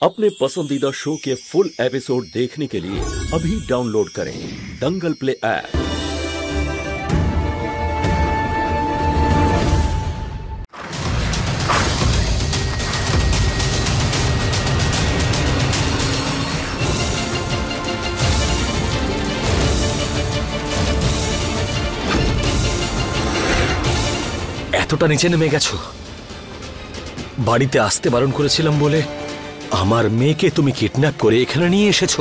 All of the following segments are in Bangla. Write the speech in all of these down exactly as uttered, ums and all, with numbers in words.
अपने पसंदीदा शो के फुल एपिसोड देखने के लिए अभी डाउनलोड करें दंगल प्ले ऐप। এতটা নিচে নেমে গেছো? বাড়িতে আসতে বারণ করেছিলাম বলে আমার মেয়েকে তুমি কিডন্যাপ করে এখানে নিয়ে এসেছো।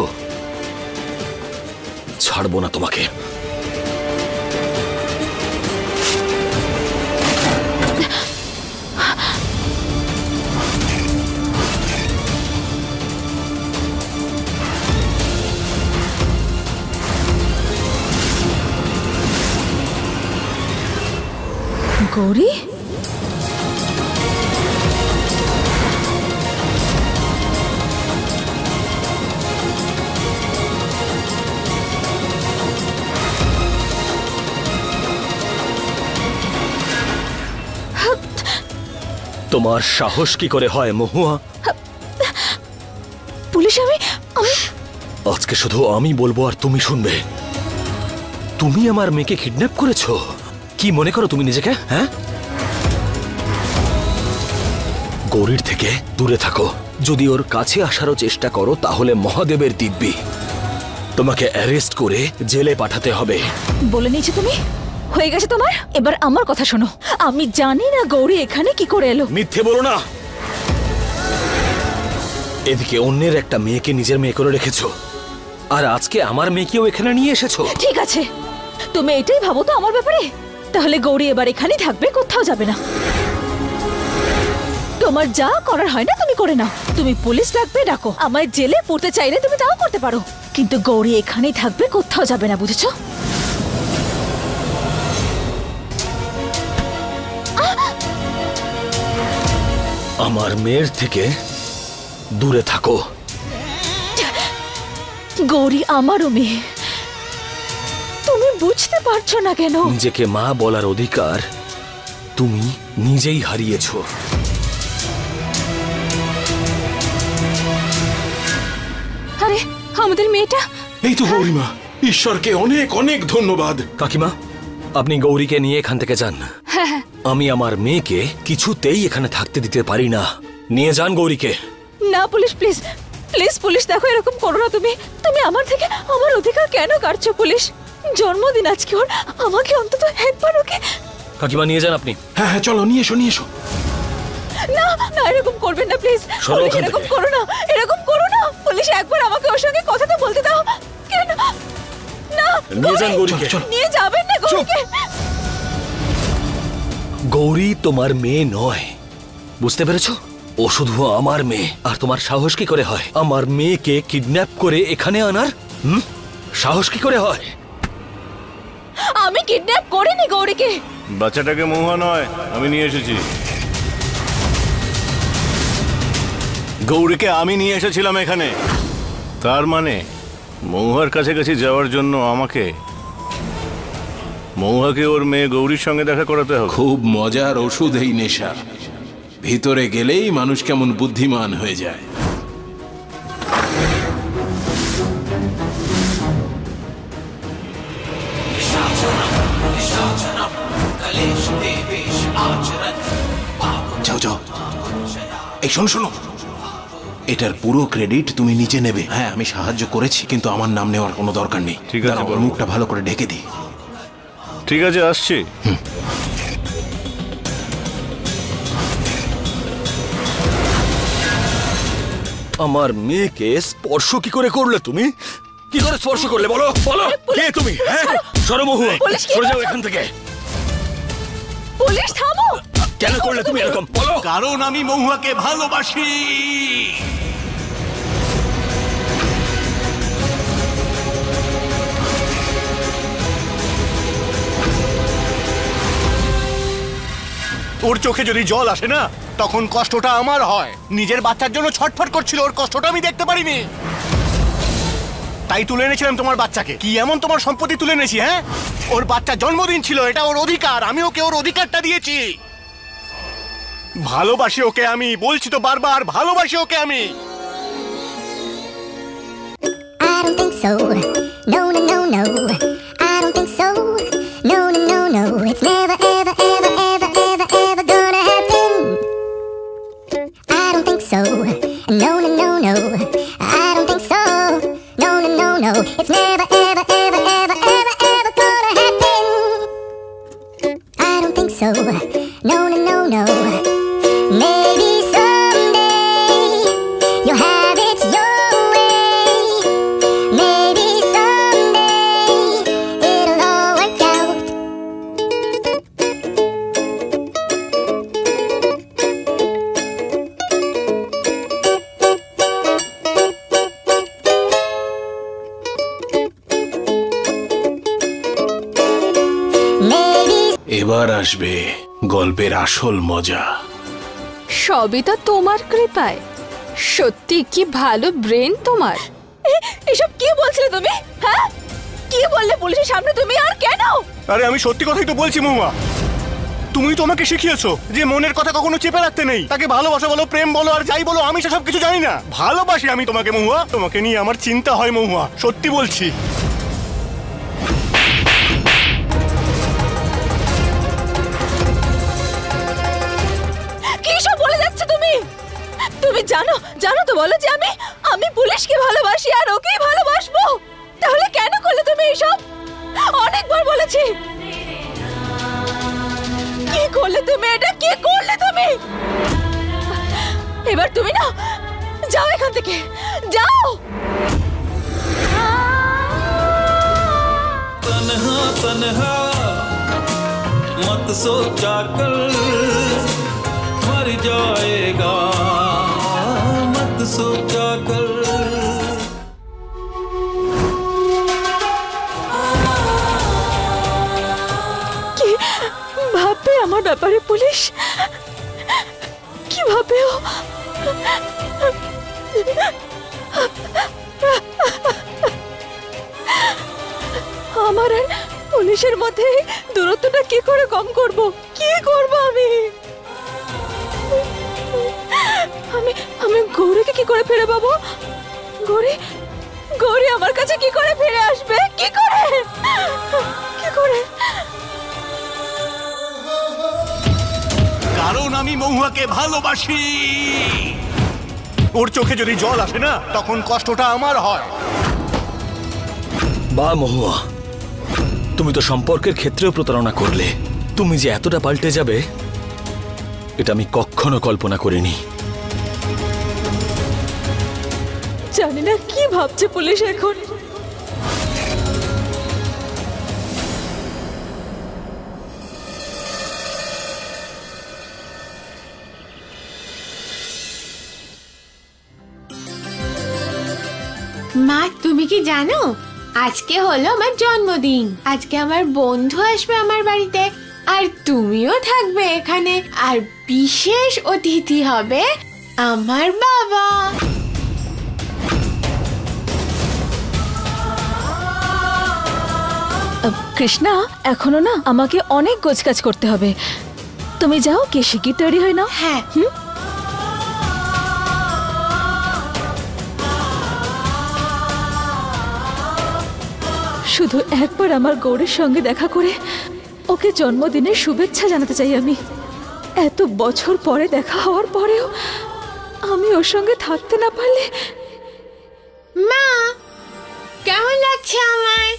ছাড়বো না তোমাকে। গৌরী, তোমার সাহস কি করে হয় মহুয়া? পুলিশ, আমি আমি আজকে শুধু আমি বলবো আর তুমি শুনবে। তুমি আমার মেয়েকে কিডন্যাপ করেছো। কি মনে করো তুমি নিজেকে? হ্যাঁ, গৌরীর থেকে দূরে থাকো। যদি ওর কাছে আসারও চেষ্টা করো তাহলে মহাদেবের দিব্যি। তোমাকে অ্যারেস্ট করে জেলে পাঠাতে হবে। বলে নিয়েছো তুমি, হয়ে গেছে তোমার। এবার আমার কথা শোনো। আমি জানি না গৌরী এখানে কি করে এলো। মিথ্যে বলো না। এদিকে অন্যের একটা মেয়েকে নিজের মেয়ে করে রেখেছো, আর আজকে আমার মেয়েকেও এখানে নিয়ে এসেছো। ঠিক আছে, তুমি এটাই ভাবো তো আমার ব্যাপারে। তাহলে গৌরী এবার এখানেই থাকবে, কোথাও যাবে না। তোমার যা করার হয় না তুমি করে নাও। তুমি পুলিশ ডাকবে, ডাকো। আমায় জেলে পড়তে চাইলে তুমি তাও করতে পারো, কিন্তু গৌরী এখানেই থাকবে, কোথাও যাবে না, বুঝেছো? আমার মেয়ের থেকে দূরে থাকো। গৌরী আমারও মেয়ে, তুমি বুঝতে পারছো না কেন? নিজেকে মা বলার অধিকার তুমি নিজেই হারিয়েছো। আরে আমাদের মেয়েটা। এই তো গৌরীমা, ঈশ্বরকে অনেক অনেক ধন্যবাদ। কাকিমা, আপনি গৌরীকে নিয়ে এখান থেকে যান। আমি আমার মেয়েকে কিছুতেই এখানে থাকতে দিতে পারি না। নিয়ে যান গৌরীকে। না পুলিশ, প্লিজ প্লিজ পুলিশ, দেখো এরকম করো না তুমি। তুমি আমার থেকে আমার অধিকার কেন কাটছো পুলিশ? জন্মদিন আজকে ওর, আমাকে অন্তত একবার ওকে। কাকিমা নিয়ে যান আপনি। হ্যাঁ হ্যাঁ, চলো নিয়ে এসো নিয়ে এসো। না না, এরকম করবেন না প্লিজ। পুলিশ এরকম করো না, এরকম করো না পুলিশ। একবার আমাকে ওর সঙ্গে কথা তো বলতে দাও। কেন না? নিয়ে যান গৌরীকে। নিয়ে যাবেন না গৌরীকে। গৌরী তোমার মেয়ে নয়, বুঝতে পেরেছো? ও শুধু আমার মেয়ে। আর তোমার সাহস কি করে হয় আমার মেয়েকে কিডন্যাপ করে এখানে আনার? হুম, সাহস কি করে হয়? আমি কিডন্যাপ করিনি গৌরীকে। বাচ্চাটাকে মহুয়া নয়, আমি নিয়ে এসেছি। গৌরীকে আমি নিয়ে এসেছিলাম এখানে। তার মানে মহুয়ার কাছাকাছি যাওয়ার জন্য আমাকে মহুয়াকে ওর মেয়ে গৌরীর সঙ্গে দেখা করাতে হবে। খুব মজার ওষুধ এই নেশা। ভিতরে গেলেই মানুষ কেমন বুদ্ধিমান হয়ে যায়। যাও যাও, এই শোনো শোনো, এটার পুরো ক্রেডিট তুমি নিচে নেবে। হ্যাঁ, আমি সাহায্য করেছি, কিন্তু আমার নাম নেওয়ার কোনো দরকার নেই। ঠিক আছে, ওর মুখটা ভালো করে ঢেকে দিই। ঠিক আছে, আসছি। আমার মেয়েকে স্পর্শ কি করে করলে তুমি? কি করে স্পর্শ করলে বলো বলো? কে তুমি? হ্যাঁ, সরো মহুয়া, সরে যাও এখান থেকে। পুলিশ থামো। কেন করলে তুমি এরকম বলো? কারণ আমি মহুয়াকে ভালোবাসি। ওর চোখে যদি জল আসে না, তখন কষ্টটা আমার হয়। নিজের বাচ্চার জন্য ছটফট করছিল, ওর কষ্টটা আমি দেখতে পারিনি, তাই তুলে এনেছিলাম তোমার বাচ্চাকে। কি এমন তোমার সম্পত্তি তুলে এনেছি? হ্যাঁ, ওর বাচ্চার জন্মদিন ছিল, এটা ওর অধিকার। আমি ওকে ওর অধিকারটা দিয়েছি। ভালোবাসি ওকে আমি, বলছি তো বারবার, ভালোবাসি ওকে আমি। don't think so. No, no, no, no. I don't think so. No, no, no, no. It's never, ever, ever, ever, ever, ever gonna happen. I don't think so. No, no, no, no. I don't think so. No, no, no, no. It's never, ever, ever, ever, ever, ever gonna happen. I don't think so. No, no, no, no. Maybe someday you'll have it your way. Maybe someday it'll all work out. Maybe এবার আসবে গল্পের আসল মজা। সবই তো তোমার কৃপায়। সত্যি কি ভালো ব্রেন তোমার। এসব কি বলছিলে তুমি? হ্যাঁ, কি বললে পুলিশের সামনে তুমি? আর কেন? আরে আমি সত্যি কথাই তো বলছি মহুয়া। তুমি তো আমাকে শিখিয়েছো যে মনের কথা কখনো চেপে রাখতে নেই। তাকে ভালোবাসা বলো, প্রেম বলো, আর যাই বলো, আমি সেসব কিছু জানি না। ভালোবাসি আমি তোমাকে মহুয়া। তোমাকে নিয়ে আমার চিন্তা হয় মহুয়া, সত্যি বলছি। কি সব বলে যাচ্ছে তুমি? তুমি জানো জানো তো বলো যে আমি আমি পুলিশকে ভালোবাসি আর ওকেই ভালোবাসবো। তাহলে কেন করলে তুমি এসব? অনেকবার বলেছি। কি করলে তুমি এটা? কি করলে তুমি? এবার তুমি না যাও এখান থেকে, যাও। तन्हा तन्हा मत सोचा कल मर जाएगा मत सोचा कल। কি ভাববে আমার ব্যাপারে পুলিশ? কি ভাববে ও? আমার আর পুলিশের মধ্যে দূরত্বটা কি করে কম করব? কি করব আমি? আমি আমি গৌরীকে কি করে ফিরে পাবো? গৌরী গৌরী আমার কাছে কি করে ফিরে আসবে? কি করে কি করে? কারণ আমি মহুয়াকে ভালোবাসি। ওর চোখে যদি জল আসে না, তখন কষ্টটা আমার হয়। বা মহুয়া, তুমি তো সম্পর্কের ক্ষেত্রেও প্রতারণা করলে। তুমি যে এতটা পাল্টে যাবে এটা আমি কখনো কল্পনা করিনি। জানি না কি ভাবছে পুলিশ এখন। মা, তুমি কি জানো আজকে হলো আমার জন্মদিন। আজকে আমার বন্ধু আসবে আমার বাড়িতে, আর তুমিও থাকবে এখানে। আর বিশেষ অতিথি হবে আমার বাবা। কৃষ্ণা, এখনো না আমাকে অনেক গোছগাছ করতে হবে। তুমি যাও, কে শিগগির তৈরি হয় না। হ্যাঁ। হুম। শুধু একবার আমার গৌরের সঙ্গে দেখা করে ওকে জন্মদিনের শুভেচ্ছা জানাতে চাই আমি। এত বছর পরে দেখা হওয়ার পরেও আমি ওর সঙ্গে থাকতে না পারলে। মা, কেমন লাগছে আমায়?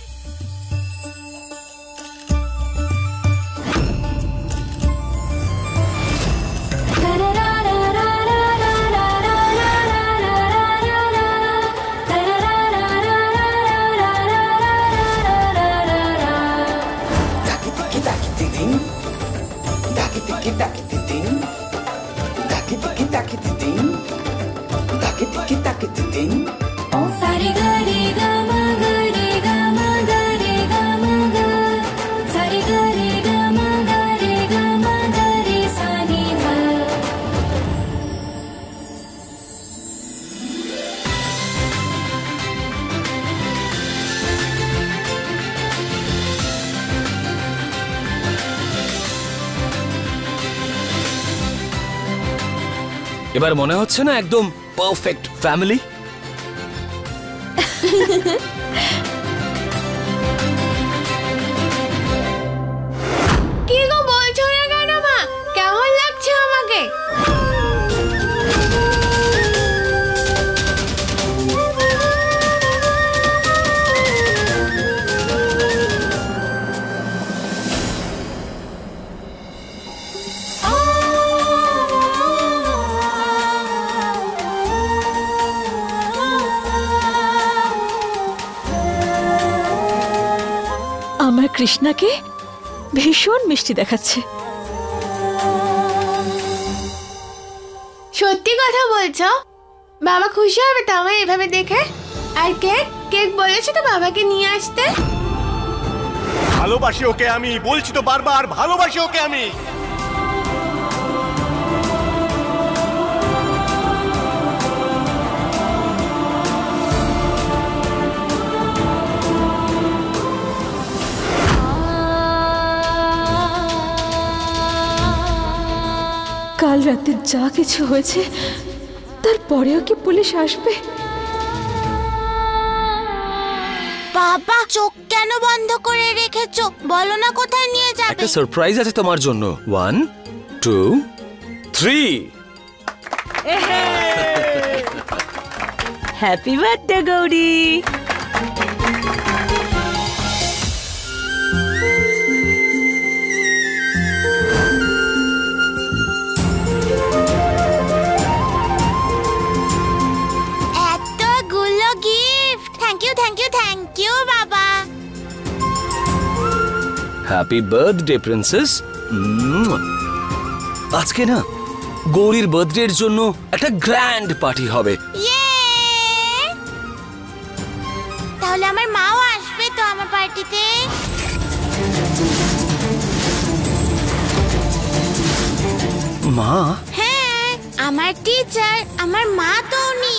এবার মনে হচ্ছে না একদম পারফেক্ট ফ্যামিলি? কি গো বলছো না কেন মা? কেমন লাগছে আমাকে? আমার কৃষ্ণাকে ভীষণ মিষ্টি দেখাচ্ছে। সত্যি কথা বলছো? বাবা খুশি হবে তো আমায় এভাবে দেখে? আর কেক কেক বলেছো তো বাবাকে নিয়ে আসতে? ভালোবাসি ওকে আমি, বলছি তো বারবার ভালোবাসি ওকে আমি। কাল রাতে যা কিছু হয়েছে তারপরেও কি পুলিশ আসবে? বাবা চোখ কেন বন্ধ করে রেখেছো? বলো না কোথায় নিয়ে যাবে? একটা সারপ্রাইজ আছে তোমার জন্য। One two three. Happy birthday Gauri. এতগুলো gift, thank you thank you thank you বাবা। Happy birthday princess. আজকে না গৌরীর বার্থডের জন্য একটা গ্র্যান্ড পার্টি হবে। তাহলে আমার মাও আসবে তো আমার পার্টিতে? মা? হ্যাঁ, আমার টিচার, আমার মা তো উনি।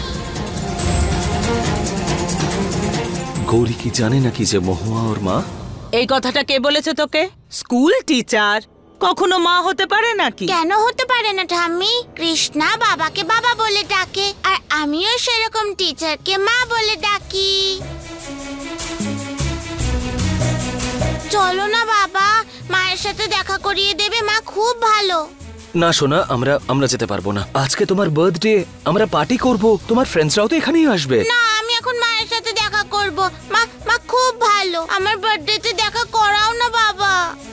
গৌরী কি জানে নাকি যে মহুয়া ওর মা? এই কথাটা কে বলেছে তোকে? স্কুল টিচার কখনো মা হতে পারে নাকি? কেন হতে পারে না ঠাম্মি? কৃষ্ণা বাবাকে বাবা বলে ডাকে, আর আমিও সেরকম টিচারকে মা বলে ডাকি। চলো না বাবা, মায়ের সাথে দেখা করিয়ে দেবে, মা খুব ভালো। না সোনা, আমরা আমরা যেতে পারবো না। আজকে তোমার বার্থডে, আমরা পার্টি করব, তোমার ফ্রেন্ডসরাও তো এখানেই আসবে। না, আমি এখন মায়ের সাথে দেখা করব। মা মা খুব ভালো, আমার বার্থডেতে দেখা করাও না বাবা।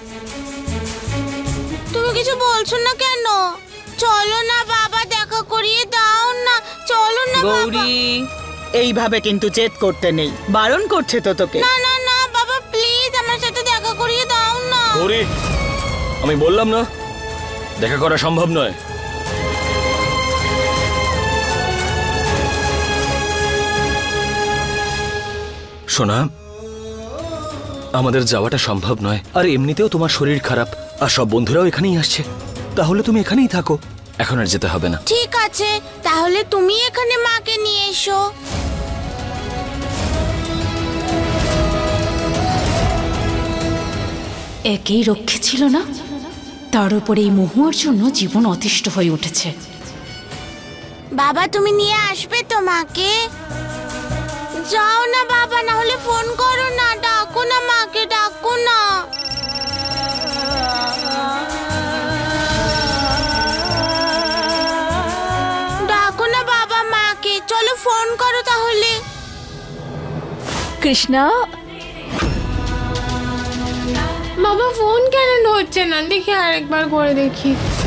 তুমি কিছু বলছো না কেন? চলো না বাবা, দেখা করিয়ে দাও না, চলো না বাবা। গৌরী, এইভাবে কিন্তু জেদ করতে নেই, বারণ করছে তো তোকে। না না না বাবা, প্লিজ আমার সাথে দেখা করিয়ে দাও না। গৌরী, আমি বললাম না দেখা করা সম্ভব নয়। সোনা, আমাদের যাওয়াটা সম্ভব নয়, আর এমনিতেও তোমার শরীর খারাপ, আর সব বন্ধুরাও এখানেই আসছে। তাহলে তুমি এখানেই থাকো, এখন আর যেতে হবে না। ঠিক আছে, তাহলে তুমি এখানে মাকে নিয়ে এসো। একেই রক্ষে ছিল না, তার উপরে এই মহুয়ার জন্য জীবন অতিষ্ঠ হয়ে উঠেছে। বাবা তুমি নিয়ে আসবে তো মাকে? যাও না বাবা, না হলে ফোন করো না, ডাকো না মাকে, ডাকো না। ডাকো না বাবা মাকে, চলো ফোন করো তাহলে। কৃষ্ণা, বাবা ফোন কেন ধরছে না? দেখি আরেকবার করে দেখি।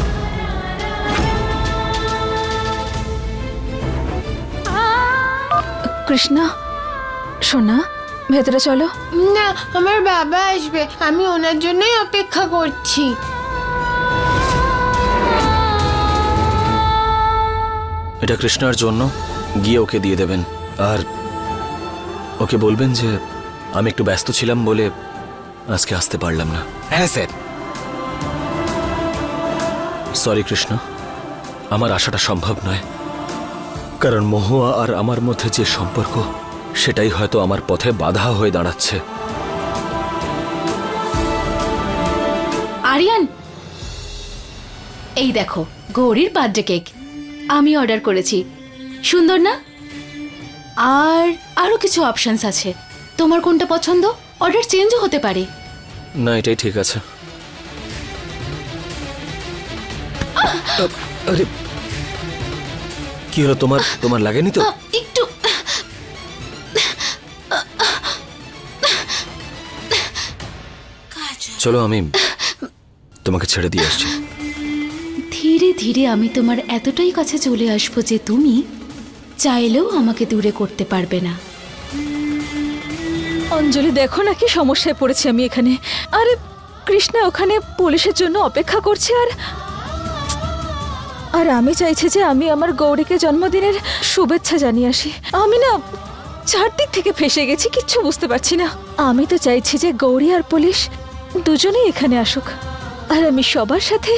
কৃষ্ণা সোনা, ভেতরে চলো। না, আমার বাবা আসবে, আমি ওনার জন্যই অপেক্ষা করছি। এটা কৃষ্ণার জন্য, গিয়ে ওকে দিয়ে দেবেন, আর ওকে বলবেন যে আমি একটু ব্যস্ত ছিলাম বলে আজকে আসতে পারলাম না। হ্যাঁ স্যার। সরি কৃষ্ণ, আমার আসাটা সম্ভব নয়, কারণ মহুয়া আর আমার মধ্যে যে সম্পর্ক সেটাই হয়তো আমার পথে বাধা হয়ে দাঁড়াচ্ছে। আরিয়ান, এই দেখো গৌরীর বার্থডে কেক আমি অর্ডার করেছি, সুন্দর না? আর আরো কিছু অপশনস আছে, তোমার কোনটা পছন্দ? অর্ডার চেঞ্জও হতে পারে। না, এটাই ঠিক আছে। আরে কি হলো তোমার? তোমার লাগেনি তো? একটু চলো আমি তোমাকে ছেড়ে দিয়ে আসছি। ধীরে ধীরে আমি তোমার এতটাই কাছে চলে আসবো যে তুমি চাইলেও আমাকে দূরে করতে পারবে না। অঞ্জলি, দেখো না কি সমস্যায় পড়েছি আমি এখানে। আরে কৃষ্ণা ওখানে পুলিশের জন্য অপেক্ষা করছে, আর আর আমি চাইছি যে আমি আমার গৌরীকে জন্মদিনের শুভেচ্ছা জানিয়ে আসি। আমি না চারদিক থেকে ফেসে গেছি, কিচ্ছু বুঝতে পারছি না। আমি তো চাইছি যে গৌরী আর পুলিশ দুজনেই এখানে আসুক, আর আমি সবার সাথে,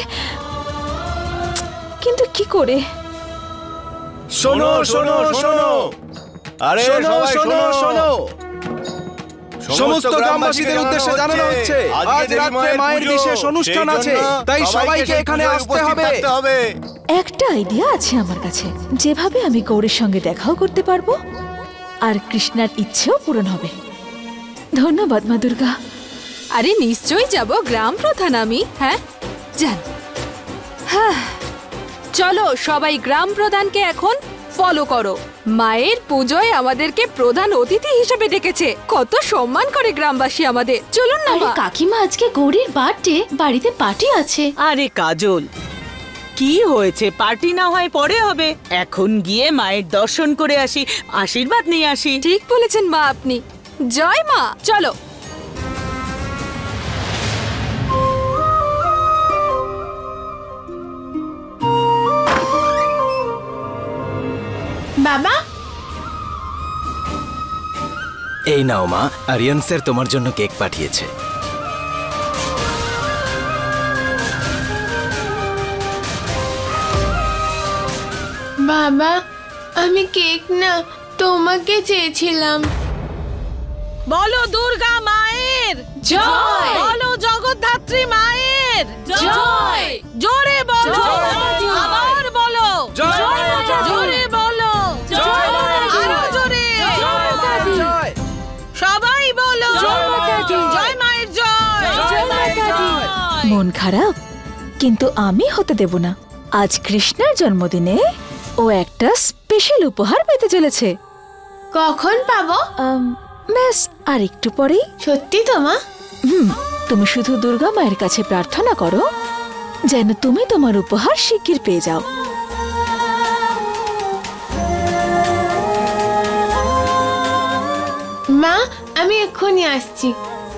কিন্তু কি করে? শোনো শোনো শোনো, আরে সবাই শোনো শোনো, সমস্ত গ্রামবাসীদের উদ্দেশ্যে জানানো হচ্ছে আজ রাতে মায়ের বিশেষ অনুষ্ঠান আছে, তাই সবাইকে এখানে আসতে হবে। একটা আইডিয়া আছে আমার কাছে, যেভাবে আমি গৌরীর সঙ্গে দেখাও করতে পারবো আর কৃষ্ণার ইচ্ছেও পূরণ হবে। ধন্যবাদ মা দুর্গা। আরে নিশ্চয়ই যাব, গ্রাম প্রধান আমি। হ্যাঁ যান। হ্যাঁ চলো সবাই গ্রাম প্রধানকে এখন ফলো করো। মায়ের পুজোয় আমাদেরকে প্রধান অতিথি হিসেবে ডেকেছে, কত সম্মান করে গ্রামবাসী আমাদের। চলুন না। আরে কাকিমা, আজকে গৌরীর বার্থডে, বাড়িতে পার্টি আছে। আরে কাজল, কি হয়েছে? পার্টি না হয় পরে হবে, এখন গিয়ে মায়ের দর্শন করে আসি, আশীর্বাদ নিয়ে আসি। ঠিক বলেছেন মা আপনি। জয় মা। চলো। বাবা, এই নাও মা, আরিয়ান স্যার তোমার জন্য কেক পাঠিয়েছে। বাবা আমি কেক না তোমাকে চেয়েছিলাম। বলো দুর্গা মায়ের জয়। বলো জগদ্ধাত্রী মায়ের জয়। জোরে বলো, আবার বলো জোরে বলো, আরো জোরে, সবাই বলো জয় মায়ের জয়। মন খারাপ, কিন্তু আমি হতে দেব না। আজ কৃষ্ণার জন্মদিনে ও একটা স্পেশাল উপহার পেতে চলেছে। কখন পাবো? ব্যাস আর একটু পরেই। সত্যি তো মা? হুম, তুমি শুধু দুর্গা মায়ের কাছে প্রার্থনা করো যেন তুমি তোমার উপহার শিগগির পেয়ে যাও। মা আমি এক্ষুনি আসছি।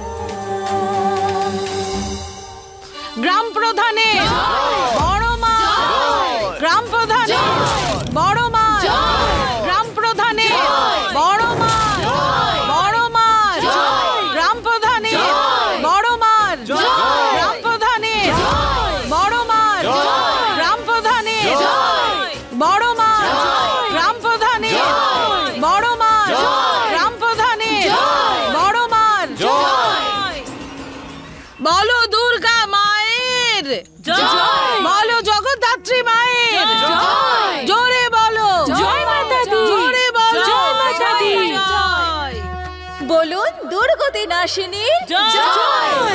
গ্রাম প্রধানে বড় মা, গ্রাম প্রধানে বড় মা, গ্রাম প্রধানে বড় মা, বড় মা, গ্রাম প্রধানে বড় মা, গ্রাম প্রধানে বড় মা, গ্রাম প্রধানে বড় মা, গ্রাম প্রধানে বড় মা, গ্রাম প্রধানে বড় মা। বলো দুর্গা মায়ের জয়, বলো জগদ্ধাত্রী মায়ের জয়, জোরে বলো জয় মাতা দি, জোরে বলো জয় মাতা দি, বলুন দুর্গতি নাশিনীর জয়।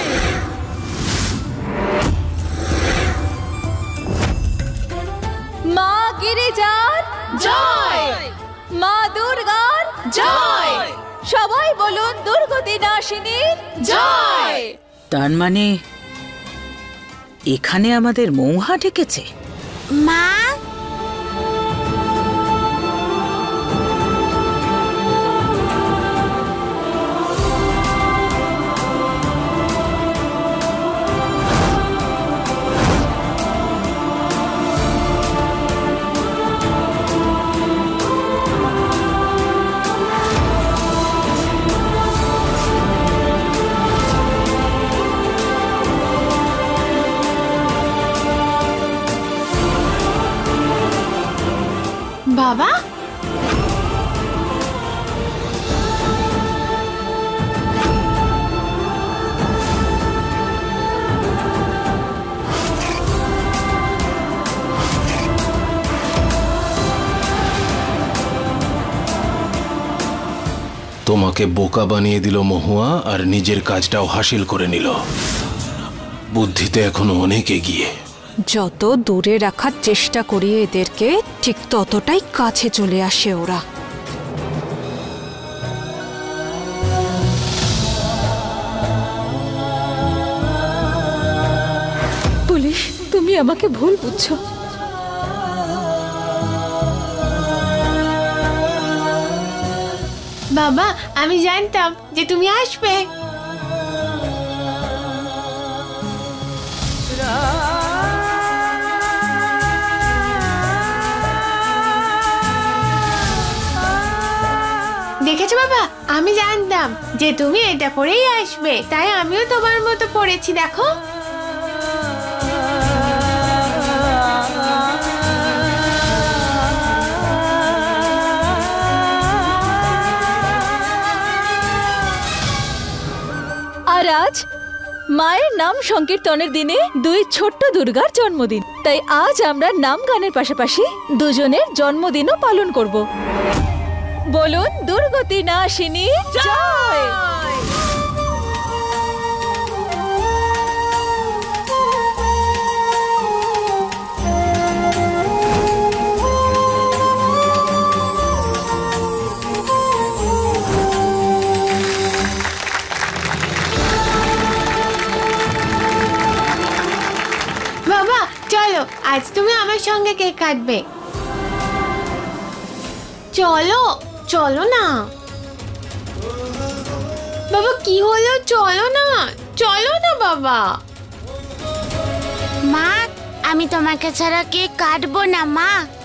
মা গিরিজার জয়। মা দুর্গার জয়। সবাই বলুন দুর্গতি নাশিনীর জয়। তার মানে এখানে আমাদের মৌহা ডেকেছে? মা তোমাকে বোকা বানিয়ে দিল মহুয়া, আর নিজের কাজটাও হাসিল করে নিল। বুদ্ধিতে এখনো অনেক এগিয়ে। যত দূরে রাখার চেষ্টা করি এদেরকে, ঠিক ততটাই কাছে চলে আসে ওরা। পুলিশ, তুমি আমাকে ভুল বুঝছো। বাবা, আমি জানতাম যে তুমি আসবে। দেখেছো বাবা, আমি জানতাম যে তুমি এটা পরেই আসবে, তাই আমিও তোমার মতো পড়েছি। দেখো, আর আজ মায়ের নাম সংকীর্তনের দিনে দুই ছোট্ট দুর্গার জন্মদিন, তাই আজ আমরা নাম গানের পাশাপাশি দুজনের জন্মদিনও পালন করব। বলুন দুর্গতি নাশিনী জয়। বাবা চলো, আজ তুমি আমার সঙ্গে কেক কাটবে। চলো চলো না বাবা, কি হলো? চলো না, চলো না বাবা। মা, আমি তোমাকে ছাড়া কেক কাটবো না মা।